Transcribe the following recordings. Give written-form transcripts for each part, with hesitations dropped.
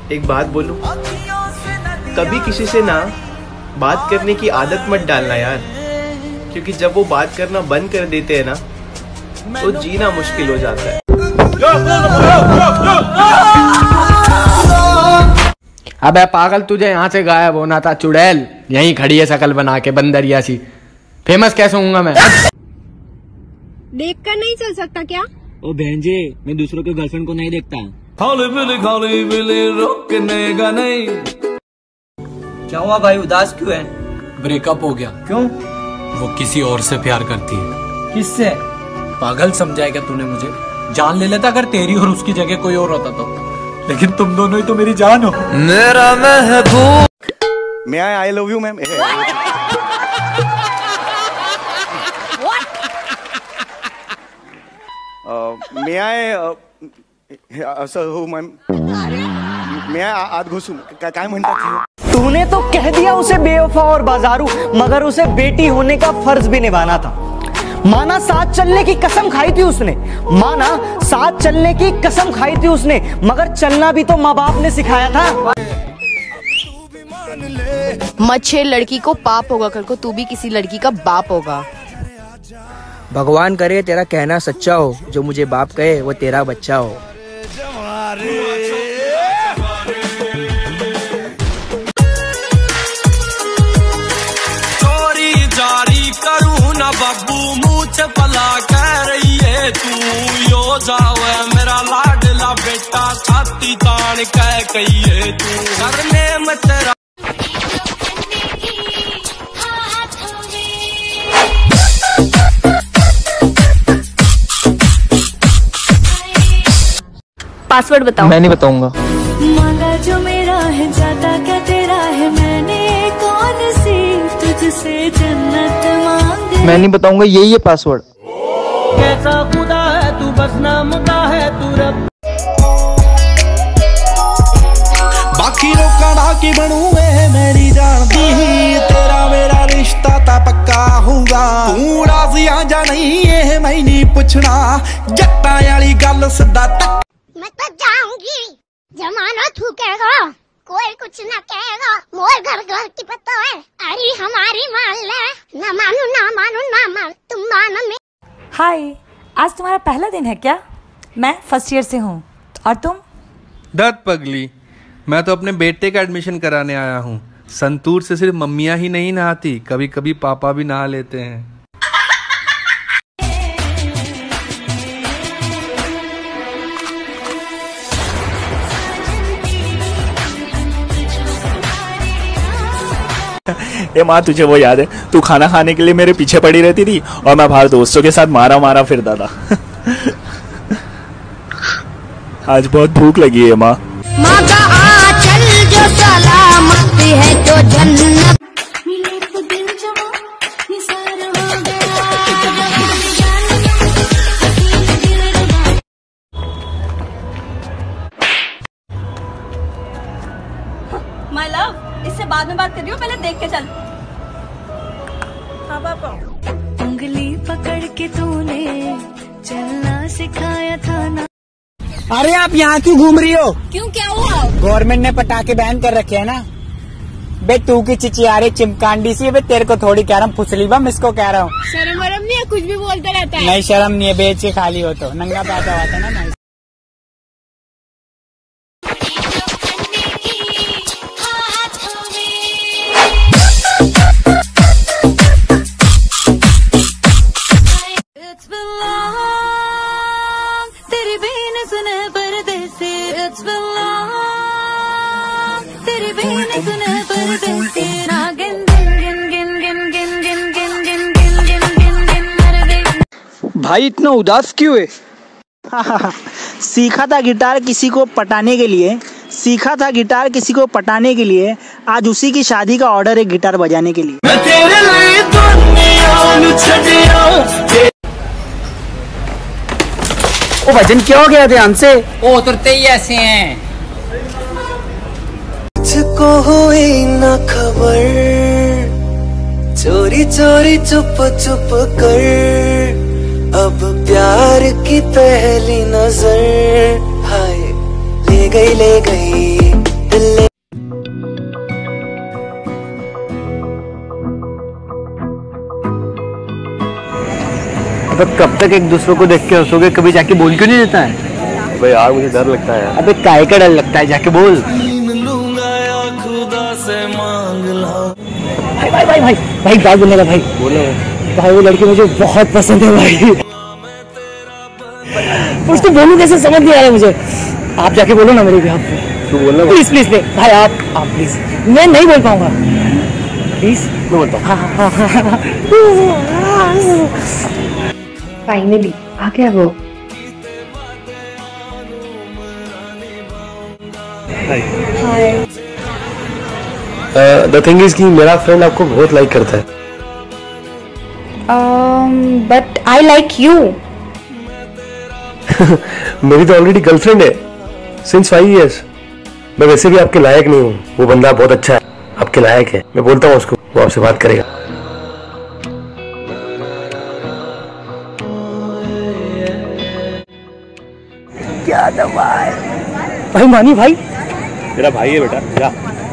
एक बात बोलूं, कभी किसी से ना बात करने की आदत मत डालना यार, क्योंकि जब वो बात करना बंद कर देते हैं ना तो जीना मुश्किल हो जाता है। अबे पागल, तुझे यहाँ से गायब होना था चुड़ैल, यहीं खड़ी है शकल बना के बंदरिया सी। फेमस कैसे होऊंगा मैं? देखकर नहीं चल सकता क्या? ओ बहनजे, मैं दूसरों के गर्लफ्रेंड को नहीं देखता। खाली बिली रोकने का नहीं। क्या हुआ भाई, उदास क्यों है? ब्रेकअप हो गया। क्यों? वो किसी और से प्यार करती है। किससे? पागल समझा है क्या तूने मुझे? जान ले लेता अगर तेरी और उसकी जगह कोई और होता तो, लेकिन तुम दोनों ही तो मेरी जान हो। मेरा महबूब। मैं आई लव यू मैम। मैं आय असं मैम, मैं आत घुसून काय म्हणतात? तूने तो कह दिया उसे बेवफा और बाजारू, मगर उसे बेटी होने का फर्ज भी निभाना था। माना साथ चलने की कसम खाई थी उसने, माना साथ चलने की कसम खाई थी उसने, मगर चलना भी तो माँ बाप ने सिखाया था। मत छेड़ लड़की को, पाप होगा कल को तू भी किसी लड़की का बाप होगा। भगवान करे तेरा कहना सच्चा हो, जो मुझे बाप कहे वो तेरा बच्चा हो। चोरी जारी करूँ ना बब्बू, मुझ भला कह रही है तू। यो जावे मेरा लाडला बेटा, छाती तान कह कहिए तू। करने में तेरा पासवर्ड बताओ। मैं नहीं बताऊंगा। मांगा जो मेरा है जाता क्या तेरा है, मैंने कौन सी तुझसे जन्नत मांगी। मैं नहीं बताऊंगा, यही है पासवर्ड। कैसा खुदा है तू, बस नाम का है तू रब। बाकी रोकना की बनूए मेरी जान दी, तेरा मेरा रिश्ता ता पक्का होगा। तू राजी आ जा नहीं है मैं नहीं पूछना, जट्टा वाली गल सीधा तक। मैं तो जाऊंगी, जमाना थूकेगा, कोई कुछ ना कहेगा, मोर घर घर की पता है। अरे हमारी मान ले, ना मानू ना मानू ना मान, तुम मानो में। हाय, आज तुम्हारा पहला दिन है क्या? मैं फर्स्ट ईयर से हूँ, और तुम? दत पगली, मैं तो अपने बेटे का एडमिशन कराने आया हूँ। संतूर से सिर्फ मम्मियाँ ही नहीं नहाती, कभी कभी पापा भी नहा लेते हैं। ए माँ, तुझे वो याद है, तू खाना खाने के लिए मेरे पीछे पड़ी रहती थी और मैं बाहर दोस्तों के साथ मारा मारा फिरता था। आज बहुत भूख लगी है माँ। माँ का आंचल जो सलामत है तो जन्नत। माय लव, इससे बाद में बात कर रही हूँ, पहले देख के चल। हाँ पापा। उंगली पकड़ के तूने चलना सिखाया था ना। अरे आप यहाँ क्यों घूम रही हो? क्यों, क्या हुआ? गवर्नमेंट ने पटाखे बैन कर रखे है ना। बे तू की चिचियारे चिमकांडी सी, बे तेरे को थोड़ी कह रहा हूँ, फुसली बम इसको कह रहा हूँ। शर्म वरम नहीं है, कुछ भी बोलता रहता है। नहीं शर्म नहीं है, बेच के खाली हो तो नंगा पैसा हुआ था ना। तेरी बीन सुने परदेसी, it's been long, तेरी बीन सुने परदेसी, नागिन गिन गिन गिन गिन गिन गिन गिन गिन गिन गिन गिन गिन मर दे। भाई इतना उदास क्यों है? सीखा था गिटार किसी को पटाने के लिए, सीखा था गिटार किसी को पटाने के लिए, आज उसी की शादी का ऑर्डर है गिटार बजाने के लिए। मैं तेरे लिए दुनिया नु छड़िया। ओ भजन क्या हो गया ध्यान से? ओ उतरते ही ऐसे हैं। मुझको हुई ना खबर, चोरी चोरी चुप चुप कर, अब प्यार की पहली नजर, हाय ले गई तो कब तक एक दूसरे को देख के हंसोगे? कभी जाके बोल क्यों नहीं देता है? अबे यार मुझे डर लगता है। अबे काय का डर लगता है, जाके बोल। भाई भाई भाई भाई भाई बात बोलने का भाई। बोलो भाई वो लड़की मुझे बहुत पसंद है भाई। उसको बोलूं कैसे समझ नहीं आ रहा मुझे। आप जाके बोलो ना मेरे भी। आप तू बोलना प्लीज प्लीज भाई। आप प्लीज। मैं नहीं बोल पाऊंगा प्लीज। मैं बोलता हूँ। फाइनली आ गया वो। हाय। द थिंग इज कि मेरा फ्रेंड आपको बहुत लाइक करता है। But I like you. मेरी तो ऑलरेडी गर्लफ्रेंड है सिंस 5 years। मैं वैसे भी आपके लायक नहीं हूँ। वो बंदा बहुत अच्छा है, आपके लायक है। मैं बोलता हूँ उसको, वो आपसे बात करेगा। क्या दवा है भाई? मानी भाई मेरा भाई है बेटा, जा।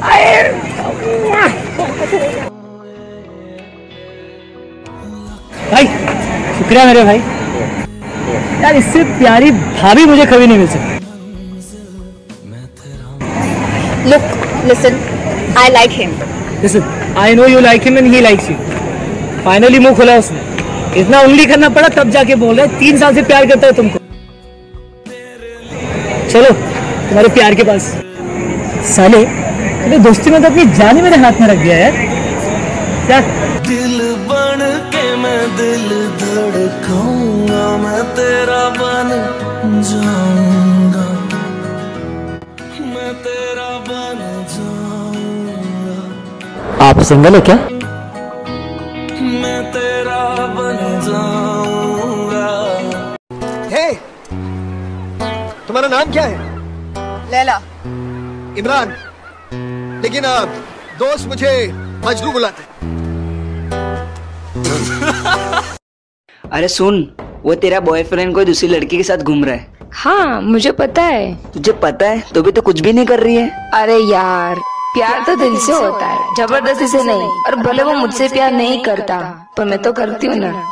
भाई शुक्रिया मेरे भाई। यार इससे प्यारी भाभी मुझे कभी नहीं मिल सकती। Look, listen, I like him. Listen, I know you like him and he likes you. Finally मुंह खोला उसने। इतना उंगली करना पड़ा तब जाके बोल रहा है 3 साल से प्यार करता है तुमको। चलो तुम्हारे प्यार के पास। साले तेरे दोस्ती में तो अपनी जान ही मेरे हाथ में रख दिया यार। क्या दिल बन के मैं दिल धड़काऊंगा, मैं तेरा बन जाऊंगा, मैं तेरा बन जाऊंगा। आप सिंगल है क्या? मैं तेरा बन जाऊंगा। हे, तुम्हारा नाम क्या है? लैला। इमरान। लेकिन दोस्त मुझे मजनू बुलाते। अरे सुन, वो तेरा बॉयफ्रेंड कोई दूसरी लड़की के साथ घूम रहा है। हाँ मुझे पता है। तुझे पता है तो भी तो कुछ भी नहीं कर रही है। अरे यार प्यार तो दिल से होता है, जबरदस्ती से नहीं। और भले वो मुझसे प्यार नहीं करता पर मैं तो करती हूँ ना।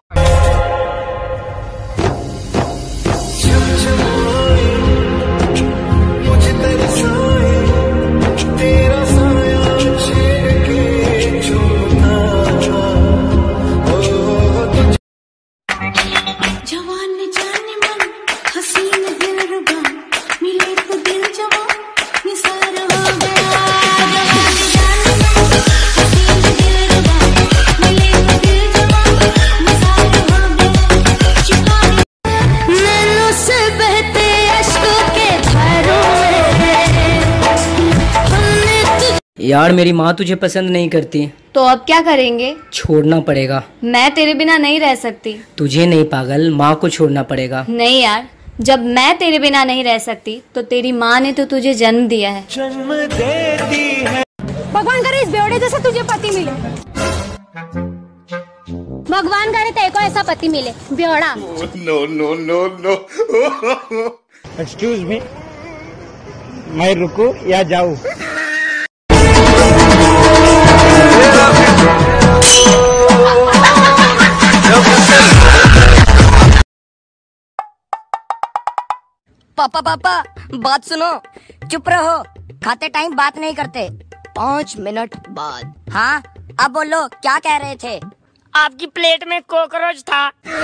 यार मेरी माँ तुझे पसंद नहीं करती। तो अब क्या करेंगे? छोड़ना पड़ेगा। मैं तेरे बिना नहीं रह सकती। तुझे नहीं पागल, माँ को छोड़ना पड़ेगा। नहीं यार, जब मैं तेरे बिना नहीं रह सकती तो तेरी माँ ने तो तुझे जन्म दिया है। जन्म देती है। भगवान करे इस बेवड़े जैसा तुझे पति मिले। भगवान करे तेरे को ऐसा पति मिले बेवड़ा। No no no no. Excuse me, मैं रुकूं या जाऊं? पापा पापा बात सुनो। चुप रहो, खाते टाइम बात नहीं करते। 5 मिनट बाद। हाँ अब बोलो, क्या कह रहे थे? आपकी प्लेट में कॉकरोच था।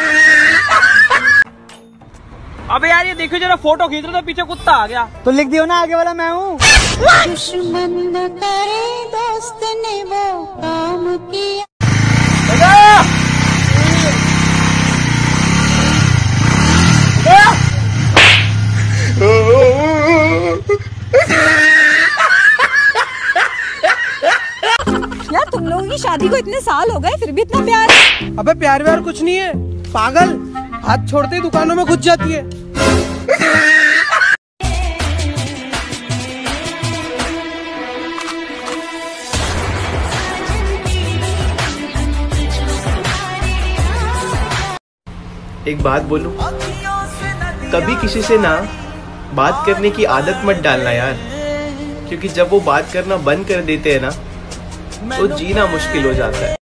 अबे यार ये देखो जरा, फोटो खींच रहा था पीछे कुत्ता आ गया। तो लिख दियो ना आगे वाला मैं हूँ। दुश्मन न करे दोस्त ने वो काम किया। यार तुम लोगों की शादी को इतने साल हो गए फिर भी इतना प्यार। अबे प्यार व्यार कुछ नहीं है पागल, हाथ छोड़ते ही दुकानों में घुस जाती है। एक बात बोलूं, कभी किसी से ना बात करने की आदत मत डालना यार, क्योंकि जब वो बात करना बंद कर देते हैं ना तो जीना मुश्किल हो जाता है।